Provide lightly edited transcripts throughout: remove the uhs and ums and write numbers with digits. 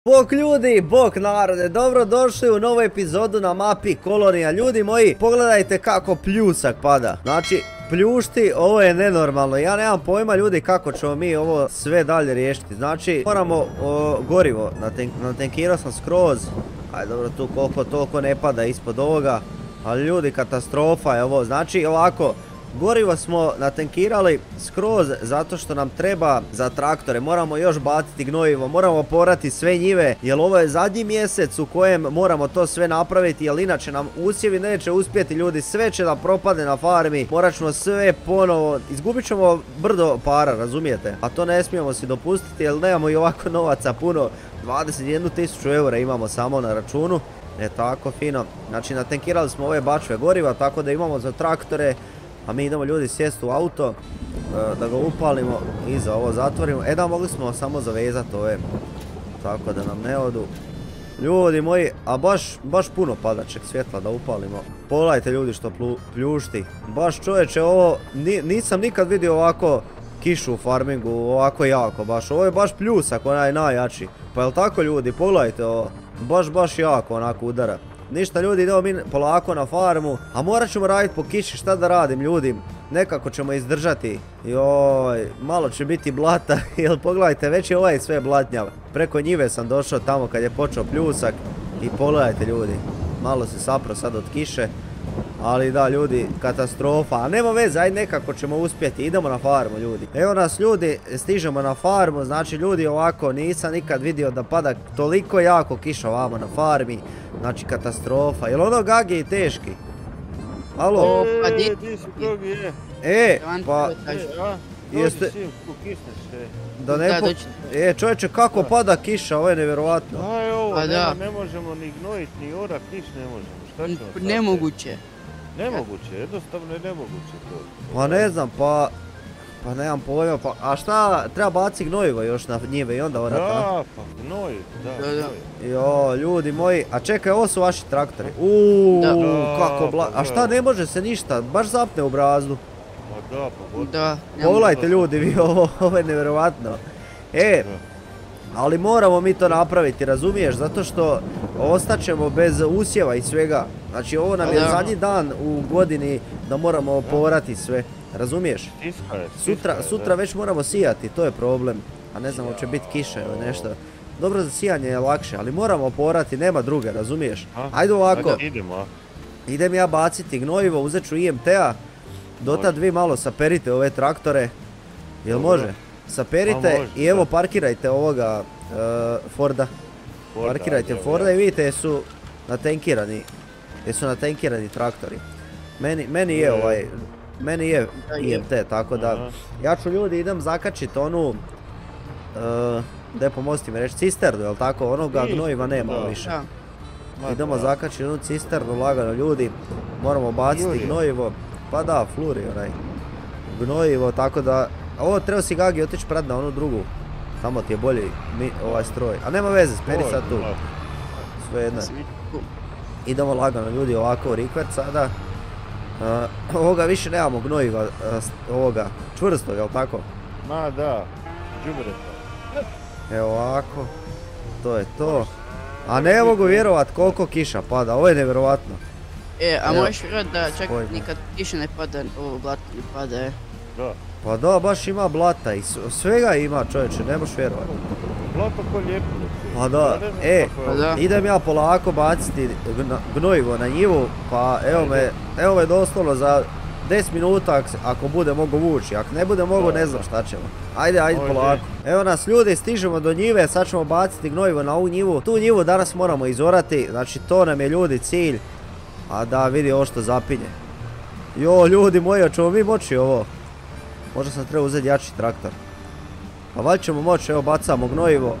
Bok ljudi, bok narode, dobrodošli u novu epizodu na mapi Kolonija. Ljudi moji, pogledajte kako pljusak pada. Znači, pljušti, ovo je nenormalno. Ja nemam pojma ljudi kako ćemo mi ovo sve dalje riješiti. Znači, moramo gorivo, natankirao sam skroz. Ajde dobro, tu koliko toliko ne pada ispod ovoga. Ali ljudi, katastrofa je ovo. Znači, ovako, gorivo smo natankirali skroz zato što nam treba za traktore. Moramo još baciti gnojivo, moramo porati sve njive, jer ovo je zadnji mjesec u kojem moramo to sve napraviti, jer inače nam usjevi neće uspjeti ljudi, sve će da propade na farmi, morat ćemo sve ponovo, izgubit ćemo brdo para, razumijete? A to ne smijemo si dopustiti jer nemamo i ovako novaca puno, 21.000 eura imamo samo na računu. Tako fino, znači natankirali smo ove bačve goriva tako da imamo za traktore. A mi idemo ljudi sjesti u auto, da ga upalimo i za ovo zatvorimo. Da, mogli smo samo zavezati ove, tako da nam ne odu. Ljudi moji, a baš puno padačeg svjetla da upalimo. Pogledajte ljudi što pljušti. Baš čovječe, ovo, nisam nikad vidio ovako kišu u farmingu, ovako jako baš. Ovo je baš pljusak, onaj najjači. Pa jel tako ljudi, pogledajte ovo, baš jako onako udara. Ništa ljudi, idemo mi polako na farmu, a morat ćemo raditi po kiši, šta da radim ljudi, nekako ćemo izdržati. Joj, malo će biti blata, jer pogledajte, već je ovaj sve blatnjav. Preko njive sam došao tamo kad je počeo pljusak i pogledajte ljudi, malo se sapro sad od kiše. Ali da ljudi, katastrofa, a nema veze, ajde nekako ćemo uspjeti, idemo na farmu ljudi. Evo nas ljudi, stižemo na farmu, znači ljudi ovako, nisam nikad vidio da pada toliko jako kiša ovamo na farmi. Znači katastrofa, jel ono Gagi i teški? Alo? Pa... Jeste... Da ne čovječe, kako pada kiša, ovo je nevjerovatno. Ne možemo ni gnojit, ni orat, niš ne možemo. Nemoguće. Nemoguće, jednostavno je nemoguće to. Pa ne znam, pa nemam pojma, pa a šta, treba baciti gnojivo još na njive i onda orata? Da, pa gnoj, da. Jo, ljudi moji, a čekaj, ovo su vaši traktori. Kako a šta, ne može se ništa, baš zapne u brazdu. Pa da, pa pogledajte ljudi, vi ovo je nevjerovatno. Ali moramo mi to napraviti, razumiješ, zato što ostaćemo bez usjeva i svega. Znači ovo nam je zadnji dan u godini da moramo porati sve, razumiješ? Sutra već moramo sijati, to je problem. A ne znam, hoće biti kiša ili nešto. Dobro, za sijanje je lakše, ali moramo porati, nema druge, razumiješ? Ajde ovako, idem ja baciti gnojivo, uzet ću IMT-a. Dotad vi malo saperite ove traktore, jel može? Saperite i evo parkirajte ovoga Forda. Parkirajte Forda i vidite jesu natankirani traktori. Meni je IMT, tako da ja ću ljudi idem zakačiti onu, daj pomosti mi reći, cisternu, jel tako, onoga gnojiva nema više. Idemo zakačiti onu cisternu lagano ljudi, moramo baciti gnojivo, pa da, fluri onaj gnojivo, tako da. Ovo treba si Gagi otići pred na onu drugu. Tamo ti je bolji ovaj stroj. A nema veze, speri sad tu. Sve jedno. Idemo lagano ljudi ovako u rikvert sada. Ovoga više nemamo gnojiva. Ovoga čvrsto, jel tako? Ma da, džubreta. Evo ovako. To je to. A ne mogu vjerovat koliko kiša pada, ovo je nevjerovatno. A možeš vjerovat da čak nikad kiša ne pada, ovo blato ne pada, Da. Pa da, baš ima blata i svega ima čovječe, ne možeš vjerovati. Blato ko lijepo. Pa da, idem ja polako baciti gnojivo na njivu, pa evo me doslovno za 10 minuta ako bude mogu vući, ako ne bude mogu ne znam šta ćemo. Ajde polako. Evo nas ljudi, stižemo do njive, sad ćemo baciti gnojivo na ovu njivu. Tu njivu danas moramo izorati, znači to nam je ljudi cilj. A da vidi ovo što zapinje. Jo ljudi moji, hoćemo mi moći ovo? Možda sam trebao uzeti jači traktor. Pa valjda ćemo moći, evo bacamo gnojivo.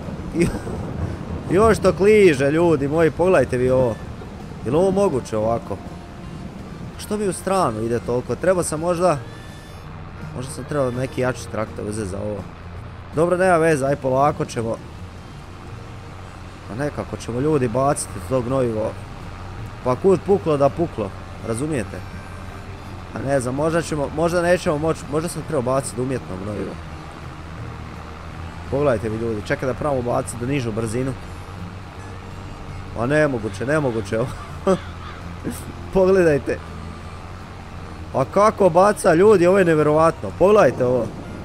Još to kliže ljudi moji, pogledajte vi ovo. Je li ovo moguće ovako? Što mi u stranu ide toliko? Treba sam možda sam trebao neki jači traktor uzeti za ovo. Dobro, nema veze, aj polako ćemo. Pa nekako ćemo ljudi baciti to gnojivo. Pa kud puklo da puklo, razumijete? A ne znam, možda nećemo moći, možda sam trebao baciti umjetno gnojivo. Pogledajte mi ljudi, čekaj da pravimo baciti do nižu brzinu. A nemoguće ovo. Pogledajte. A kako baca ljudi, ovo je nevjerovatno. Pogledajte ovo.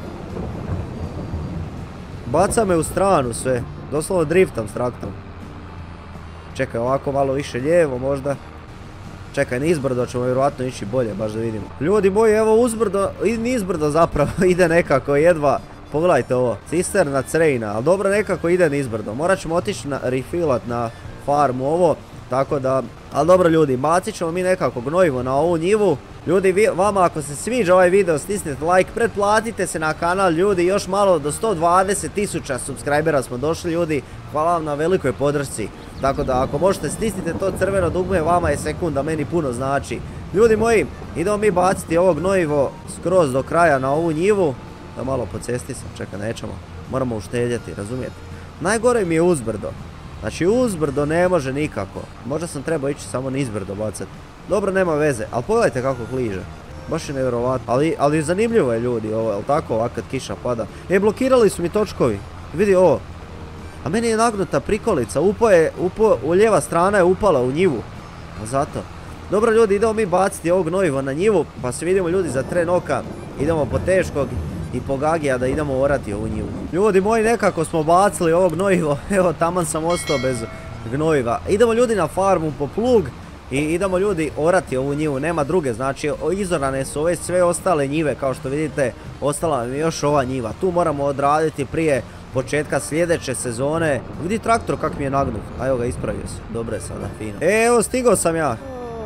Baca me u stranu sve. Doslovno driftam s traktorom. Čekaj, ovako malo više lijevo možda. Čekaj, nizbrdo ćemo vjerojatno ići bolje, baš da vidimo. Ljudi moji, evo uzbrdo, nizbrdo zapravo ide nekako jedva. Pogledajte ovo, cisterna crejna, ali dobro nekako ide nizbrdo. Morat ćemo otići refillat na farmu ovo, tako da... Ali dobro ljudi, bacit ćemo mi nekako gnojivo na ovu njivu. Ljudi, vama ako se sviđa ovaj video, stisnite like, pretplatite se na kanal ljudi, još malo do 120.000 subscribera smo došli ljudi. Hvala vam na velikoj podršci. Tako da ako možete stisnite to crveno dugme, vama je sekunda, meni puno znači. Ljudi moji, idemo mi baciti ovo gnojivo skroz do kraja na ovu njivu. Da malo po cesti sam, čekaj nećemo, moramo uštedjeti, razumijete. Najgore mi je uzbrdo. Znači uzbrdo ne može nikako. Možda sam trebao ići samo nizbrdo bacati. Dobro, nema veze, ali pogledajte kako kliže. Baš je nevjerovatno, ali zanimljivo je ljudi ovo, jel tako, ovak kad kiša pada. Blokirali su mi točkovi, vidi ovo. A meni je nagnuta prikolica, lijeva strana je upala u njivu. A zato. Dobro ljudi, idemo mi baciti ovo gnojivo na njivu, pa se vidimo ljudi za tren oka. Idemo po teškog i po gagija da idemo orati ovu njivu. Ljudi moji, nekako smo bacili ovo gnojivo, evo taman sam ostao bez gnojiva. Idemo ljudi na farmu po plug i idemo ljudi orati ovu njivu, nema druge, znači izorane su ove sve ostale njive, kao što vidite, ostala nam je još ova njiva. Tu moramo odraditi prije početka sljedeće sezone. Vidi traktor kak mi je nagnut, a evo ga ispravio se, dobro je sada, fino. Evo stigao sam ja.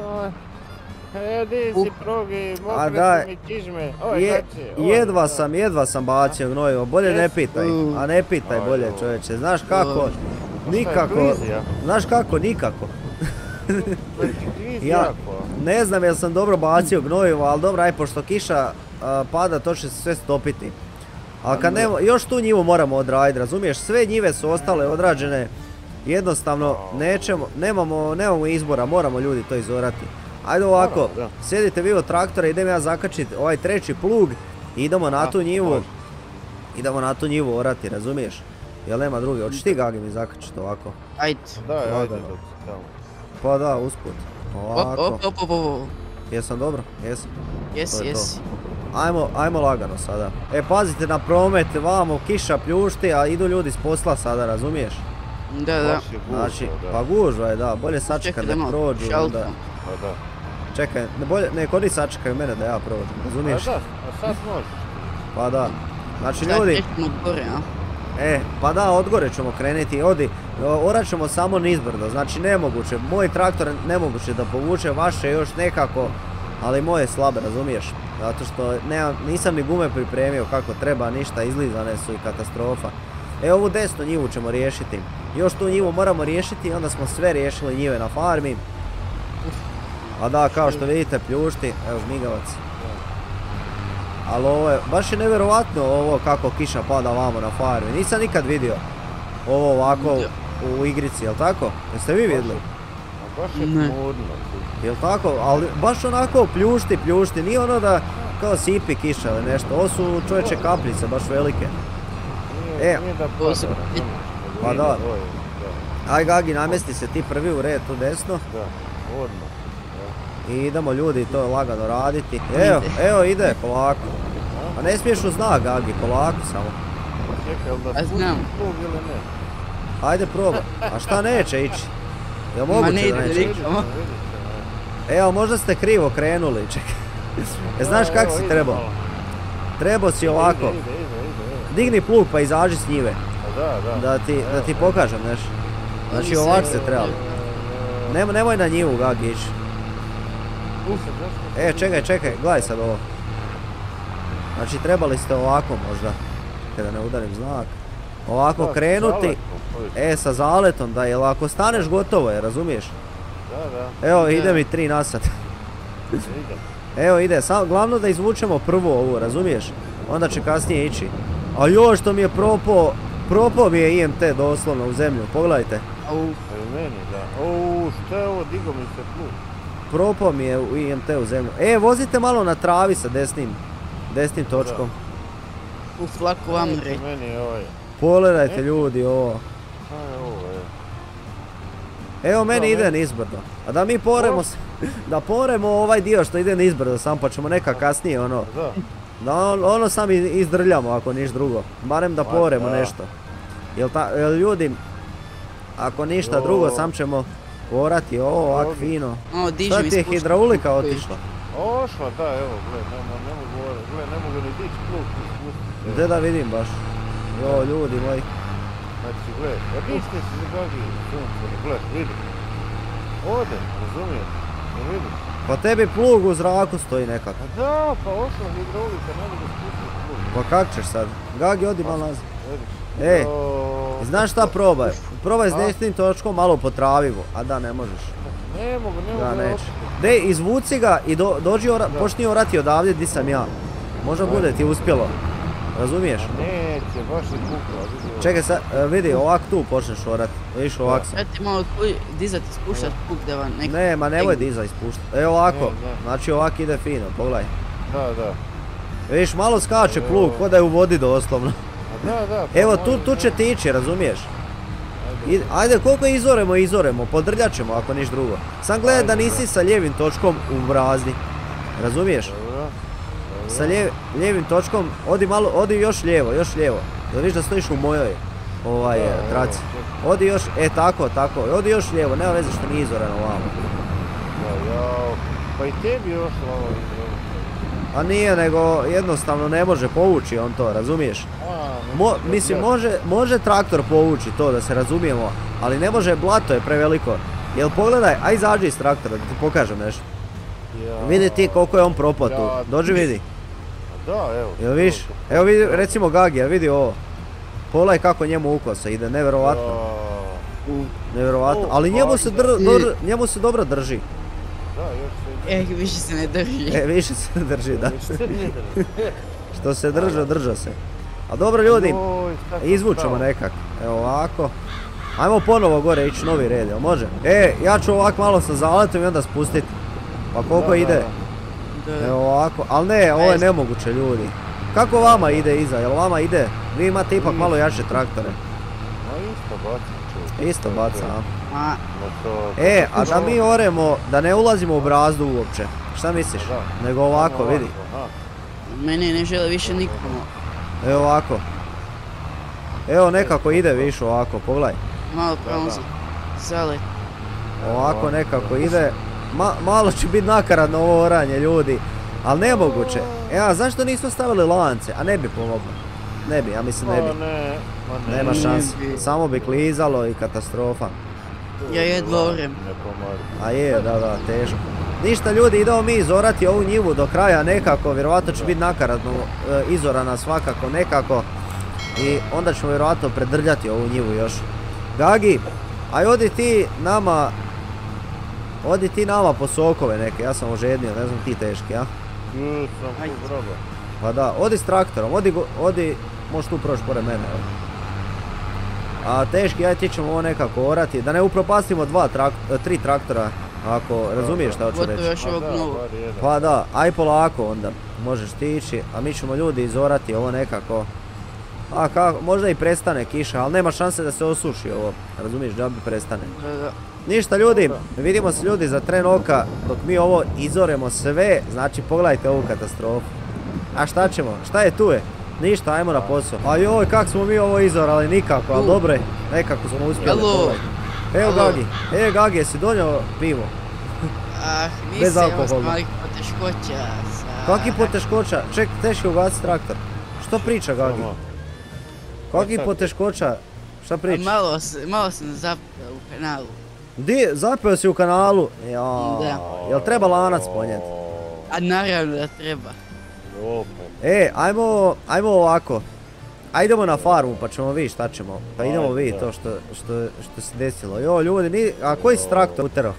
Di si progi, mokre su mi kižme. Jedva sam bacio gnojivo, bolje ne pitaj, a ne pitaj bolje čovječe, znaš kako, nikako. Ja ne znam jel sam dobro bacio gnojivo, ali dobro, aj pošto kiša pada to će se sve stopiti. A kad još tu njivu moramo odraditi, razumiješ, sve njive su ostale odrađene, jednostavno nemamo izbora, moramo ljudi to izorati. Ajde ovako, sjedite vi od traktora, idem ja zakačiti ovaj treći plug i idemo na tu njivu. Idemo na tu njivu orati, razumiješ? Jel nema druge, hoćeš ti Gagi mi zakačiti ovako? Ajde. Ajde. Pa da, usput. Ovako. Jesam dobro? Jesam. Jesi. Ajmo lagano sada. Pazite na promet, vamo kiša pljušti, a idu ljudi s posla sada, razumiješ? Da. Znači, pa gužva je, da, bolje sačekaj da prođu. Čekaj, ne kod njih sačekaju mene da ja prođem, razumiješ? A sad možeš. Pa da, znači ljudi... Pa da, odgore ćemo krenuti, orat ćemo samo nizbrdo, znači nemoguće, moj traktor nemoguće da povuče, vaše još nekako, ali moje slabe, razumiješ? Zato što nisam ni gume pripremio kako treba, ništa, izlizane su i katastrofa. Ovu desnu njivu ćemo riješiti, još tu njivu moramo riješiti i onda smo sve riješili njive na farmi. A da, kao što vidite pljušti, evo žmigavac. Ali ovo je, baš je nevjerovatno ovo kako kiša pada vamo na farmi, nisam nikad vidio ovo ovako u igrici, jel tako? Jeste vi vidjeli? Baš je modno. Jel tako? Ali baš onako pljušti, nije ono da kao sipi kiša ili nešto, ovo su čovječe kapljice, baš velike. Pa da. Aj Gagi, namjesti se ti prvi u red tu desno. Da, odmah. I idemo ljudi to lagano raditi. Evo ide, polako. A ne smiješ u znak Gagi, polako samo. Čekaj, jel da pusti plug ili ne? Ajde probaj. A šta neće ići? Jel moguće da neće ići? Evo, možda ste krivo krenuli, čekaj. Znaš kak si trebao? Trebao si ovako. Digni plug pa izađi s njive. Da ti pokažem nešto. Znači ovak se trebali. Nemoj na njivu Gagi ići. Čekaj, gledaj sad ovo. Znači trebali ste ovako možda, kada ne udarim znak. Ovako krenuti, sa zaletom da je, ako staneš gotovo je, razumiješ? Da. Evo ide mi 3 nasad. Evo ide, glavno da izvučemo prvo ovu, razumiješ? Onda će kasnije ići. A još što mi je propao mi je IMT doslovno u zemlju, pogledajte. Meni da, šta je ovo, digo mi se plug. Propao mi je u IMT u zemlju. Vozite malo na travi sa desnim točkom. Lako vam reći. Pogledajte ljudi ovo. Evo meni Da, ide nizbrdo. A da mi poremo, da poremo ovaj dio što ide nizbrdo sam, pa ćemo neka kasnije ono. Da. Da ono sam izdrljamo ako niš drugo. Barem da poremo nešto. Jel ljudi, ako ništa drugo sam ćemo orati ovo ovak fino. Šta ti je hidraulika otišla? Ošla, da, evo, ne mogu ni dići plug. Gdje da vidim baš? Jo, ljudi moji. Znači, gledaj, dičite se za Gagi, gledaj, vidi. Ode, razumijem, ne vidiš. Pa tebi plug u zraku stoji nekako. Pa da, pa ošla hidraulika, ne mogu spustiti plug. Pa kak ćeš sad? Gagi, odi malo nazad. Vidiš. Znaš šta probaj? Probaj s desnim točkom malo po travivu, a da ne možeš. Ne mogu. Da, neće. Dej, izvuci ga i dođi, počni orati odavdje di sam ja. Možda bude ti uspjelo. Razumiješ? Neće, baš je bukla. Čekaj sad, vidi, ovak tu počneš orati. Vidiš ovak sam. Ja ti malo dizat i spuštat puk da vam nekako... Ne, ma nemoj diza ispuštat. Evo ovako, znači ovak ide fino, pogledaj. Da. Vidiš, malo skače plug, ko da je u vodi doslovno. Da. Evo, tu će ti ići, razumiješ? Ajde, koliko izoremo, podrljat ćemo ako niš drugo. Sam gledaj da nisi sa lijevim točkom u brazdi. Razumiješ? Sa lijevim točkom, odi još lijevo. Da vidiš da stojiš u mojoj traci. Odi još, tako, odi još lijevo, nema veze što nije izoreno ovamo. Pa i tebi još ovo izoreno. A nije, nego jednostavno ne može povući on to, razumiješ? Mislim, može traktor povući to, da se razumijemo, ali ne može, blato je preveliko. Jel pogledaj, aj izađi iz traktora da ti pokažem nešto. Vidi ti koliko je on propao tu, dođi vidi. Da, evo. Jel vidiš? Evo vidi, recimo Gagi, jel vidi ovo? Pogledaj kako njemu ukosa ide, nevjerovatno. Nevjerovatno, ali njemu se dobro drži. Da, još se... više se ne drži. Više se ne drži, da. Što se držao se. A dobro ljudi, izvučemo nekak. Evo ovako. Ajmo ponovo gore ići novi red, jel može? Ja ću ovak malo sa zaletom i onda spustiti. Pa koliko ide? Evo ovako, ali ne, ovo je nemoguće ljudi. Kako vama ide iza, jel vama ide? Vi imate ipak malo jače traktore. Isto baca, a? A da mi oremo, da ne ulazimo u brazdu uopće. Šta misliš? Nego ovako, vidi. Mene ne žele više nikomu. Evo ovako. Evo nekako ide više ovako, pogledaj. Malo pravo zalet. Ovako nekako ide. Malo će biti nakaradno ovo oranje ljudi. Ali nemoguće. A zašto nismo stavili lance? A ne bi pomoglo. Ne bi, ja mislim ne bi. Nema šanse. Samo bi klizalo i katastrofa. Ja jedva orem. A je, da, teško. Ništa ljudi, idemo mi izorati ovu njivu do kraja nekako, vjerovatno će biti nakaradno izorana svakako nekako. I onda ćemo vjerovatno predrljati ovu njivu još. Gagi, aj odi ti nama po sokove neke, ja sam ožednio, ne znam ti teški, a? Pa da, odi s traktorom, odi, možeš tu proći pored mene. A teški, aj ti ćemo ovo nekako orati, da ne upropastimo 3 traktora, ako razumiješ šta hoću reći. Pa da, aj polako onda, možeš ti ići, a mi ćemo ljudi izorati ovo nekako. Možda i prestane kiša, ali nema šanse da se osuši ovo, razumiješ, da bi prestane. Ništa ljudi, vidimo se ljudi za tren oka, dok mi ovo izoremo sve, znači pogledajte ovu katastrofu. A šta ćemo, šta je tu je? Ništa, ajmo na posao. A joj, kak smo mi ovo izorali, nikako, ali dobro je, nekako smo uspjeli, pogledajte. Evo Gagi, jesi donio pivo? Bez alkohola. Malih poteškoća. Kakvi poteškoća? Ček, teški ugaci traktor. Što priča Gagi? Kakvi poteškoća? Šta priča? Malo sam zapeo u kanalu. Di, zapeo si u kanalu? Jel treba lanac ponijeti? A naravno da treba. Ajmo ovako. Ajdemo na farmu pa ćemo vidjeti šta ćemo. Pa idemo vidjeti to što se desilo. Jo ljudi, a koji si traktor utero?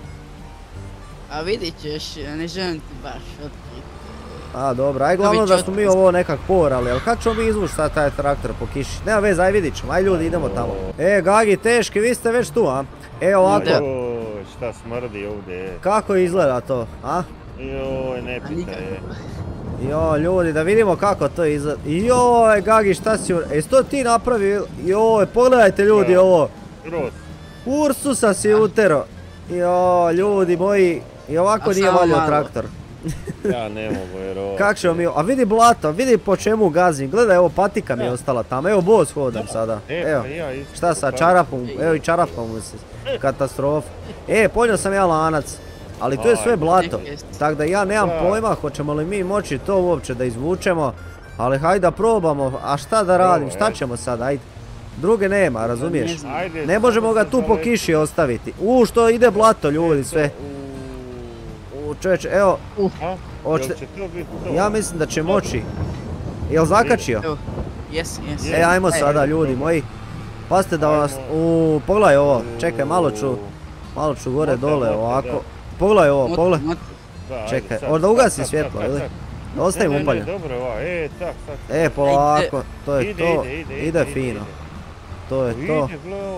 A vidit ćeš, ne želim ti baš otkriti. A dobro, aj glavno da smo mi ovo nekak porali, ali kad ćemo mi izvući sad taj traktor po kiši? Nema veze, aj vidit ćemo, aj ljudi idemo tamo. Gagi, teški, vi ste već tu, a? Ovako. Šta smrdi ovdje. Kako izgleda to, a? Joj, ne pitaj. Joj, ljudi, da vidimo kako to izgleda. Joj, Gagi, šta si... Jesi to ti napravio? Joj, pogledajte ljudi ovo. Ursusa si utero. Jo, ljudi moji. I ovako A nije samo valjao malo. traktor. Ja ne mogu vjerovati. Kak ćemo mi, a vidi blato, vidi po čemu gazim. Gledaj, evo patika mi je ostala tamo. Evo bos hodam sada. Evo. Pa ja isto. Šta sa čarapom, evo i čarapa mu se, katastrofa. Ponio sam ja lanac, ali tu je sve blato, tako da ja nemam pojma hoćemo li mi moći to uopće da izvučemo, ali hajde da probamo, a šta da radim, šta ćemo sad, ajde. Druge nema, razumiješ? Ne možemo ga tu po kiši ostaviti. Što ide blato ljudi sve. Čovječe, evo, ja mislim da će moći. Jel zakačio? Jes. Ajmo sada ljudi moji. Pazite da vas, pogledaj ovo, čekaj malo ću gore dole ovako. Pogledaj ovo, pogledaj. Čekaj, da ugasim svjetlo ili? Da ostavim upaljen. tak. Polako, to je to, ide fino. To je to.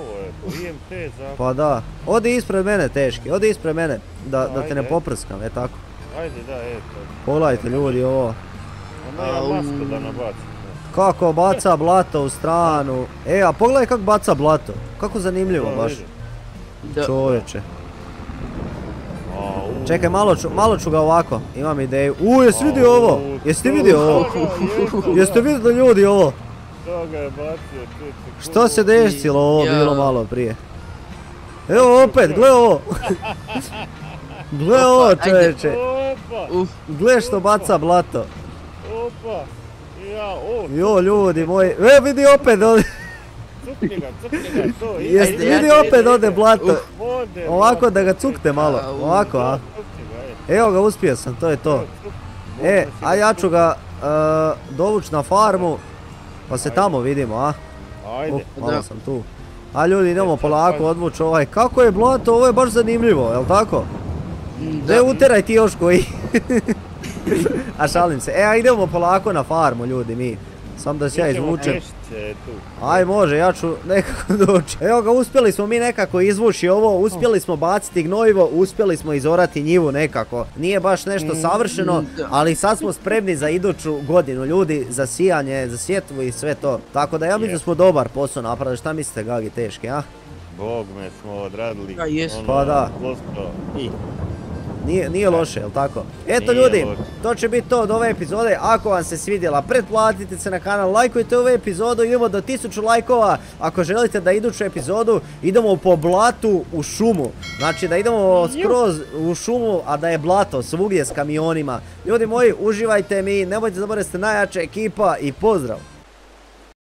Pa da, odi ispred mene teški, odi ispred mene, da te ne poprskam, tako. Ajde, da, to. Pogledajte ljudi ovo. Ona ja masku da nabacim. Kako baca blato u stranu. A pogledaj kako baca blato. Kako zanimljivo baš. Čovječe. Čekaj, malo ću ga ovako. Imam ideju. Jesi vidio ovo? Jesi ti vidio ovo? Jeste vidjeli ljudi ovo? Što se desilo ovo bilo malo prije? Evo opet, gle ovo. Gle ovo čovječe. Gle što baca blato. Jo ljudi moji, vidi opet ovdje. Jeste vidi opet ovdje blato. Ovako da ga cukte malo, ovako a. Evo ga, uspio sam, to je to. A ja ću ga dovući na farmu, pa se tamo vidimo a. Malo sam tu. A ljudi idemo polako odvući ovaj, kako je blato, ovo je baš zanimljivo, jel tako? Ne uteraj ti još koji. A šalim se. A idemo polako na farmu ljudi mi. Sam da se ja izvučem. Aj može, ja ću nekako doći. Evo ga, uspjeli smo mi nekako izvući ovo, uspjeli smo baciti gnojivo, uspjeli smo izorati njivu nekako. Nije baš nešto savršeno, ali sad smo spremni za iduću godinu ljudi, za sijanje, za sjetvu i sve to. Tako da ja mislim da smo dobar posao napravili. Šta mislite Gagi, teški, a? Bog me smo odradili. Pa da. Nije loše, jel tako? Eto ljudi, to će biti to od ove epizode. Ako vam se svidjela, pretplatite se na kanal, lajkujte ovu epizodu, idemo do 1000 lajkova. Ako želite da iduću epizodu, idemo po blatu u šumu. Znači da idemo skroz u šumu, a da je blato svugdje s kamionima. Ljudi moji, uživajte mi, nemojte zaboraviti, ste najjača ekipa i pozdrav!